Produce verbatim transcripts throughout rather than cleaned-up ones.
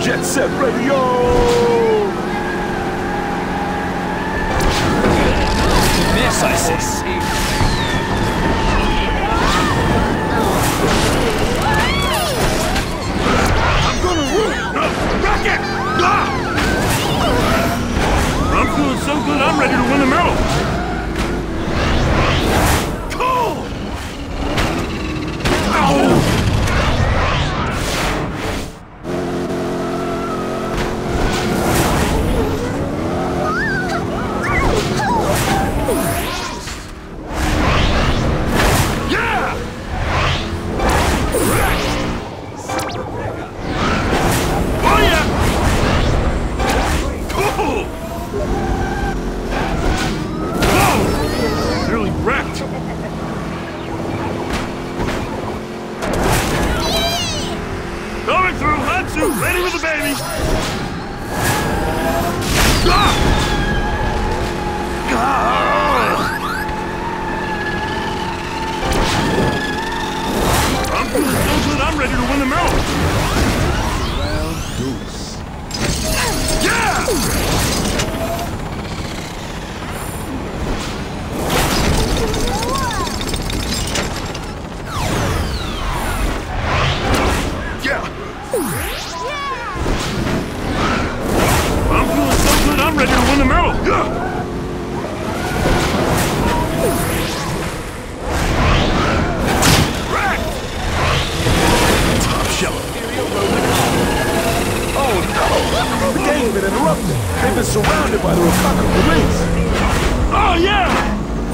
Jet Set Radio! Miss, I see. I'm gonna root! No! Rocket! Ah! I'm feeling so good, I'm ready to win the medal. Cool! Ow! Going through, Hatsu, ready with the baby. Ah! Ah! I'm feeling so good, I'm ready to win the medal. Round goose. Yeah! I'm feeling so good, I'm ready to win the medal. Yeah! Oh no! The game's been interrupted. They've been surrounded by the Wakaka police. Oh yeah!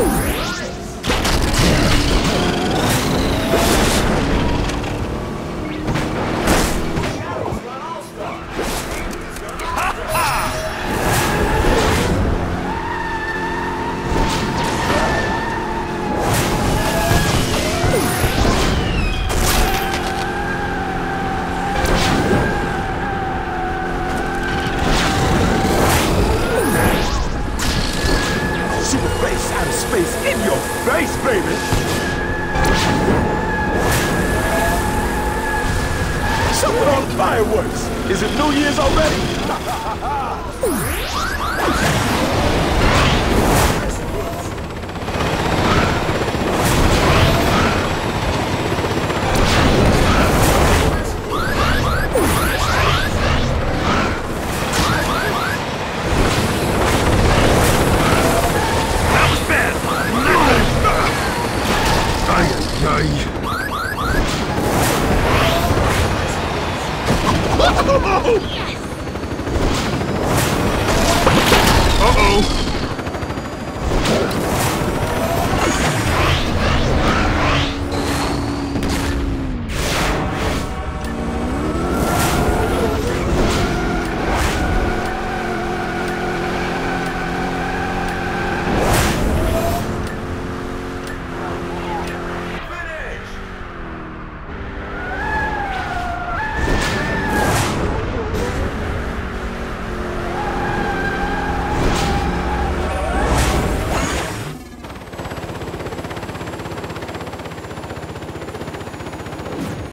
Out of space in your face, baby! Something on fireworks! Is it New Year's already?